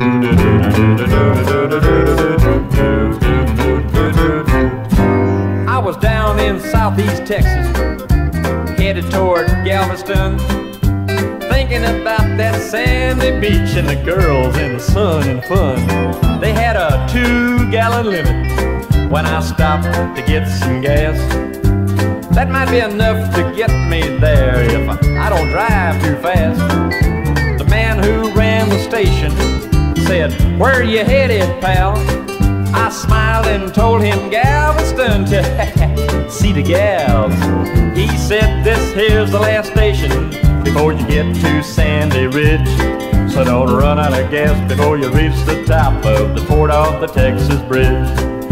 I was down in southeast Texas, headed toward Galveston, thinking about that sandy beach and the girls and the sun and fun. They had a 2-gallon limit when I stopped to get some gas. That might be enough to get me there if I don't drive too fast. The man who ran the station said, "Where you headed, pal?" I smiled and told him Galveston to see the gals. He said, "This here's the last station before you get to Sandy Ridge. So don't run out of gas before you reach the top of the Port of the Texas Bridge."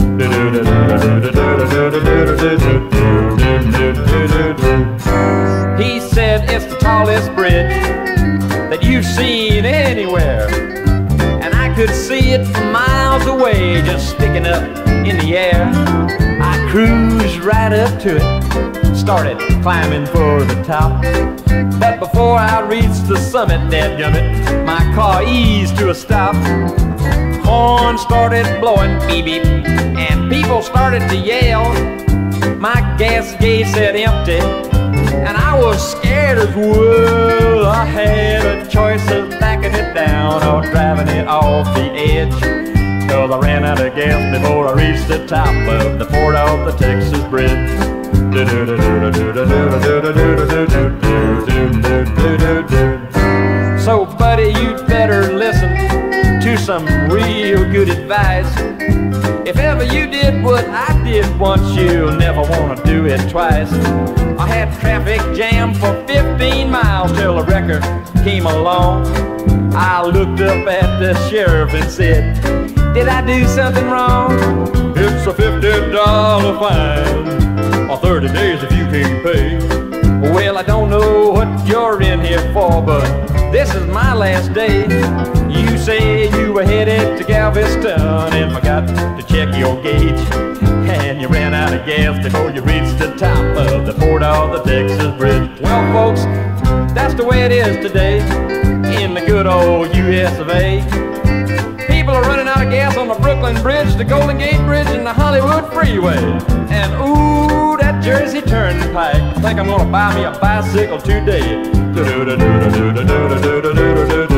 He said, "It's the tallest bridge that you've seen anywhere." And I could see it from miles away, just sticking up in the air. I cruised right up to it, started climbing for the top. But before I reached the summit, dadgummit, my car eased to a stop. Horn started blowing, beep beep, and people started to yell. My gas gauge said empty, and I was scared as well. I had a choice of backing it down or driving it off the edge, 'cause I ran out of gas before I reached the top of the Port of the Texas Bridge. So buddy, you'd better listen to some real good advice. If ever you did what I did once, you'll never want to do it twice. I had traffic jam for 15 miles till a wrecker came along. I looked up at the sheriff and said, "Did I do something wrong?" "It's a $50 fine, or 30 days if you can't pay." "Well, I don't know what you're in here for, but this is my last day. You say you were headed to Galveston and forgot to check your gauge, and you ran out of gas before you reached the top of the Port of the Texas Bridge." Well, folks, that's the way it is today in the good old US of A. People are running out of gas on the Brooklyn Bridge, the Golden Gate Bridge, and the Hollywood Freeway. And ooh, that Jersey Turnpike, I think I'm gonna buy me a bicycle today.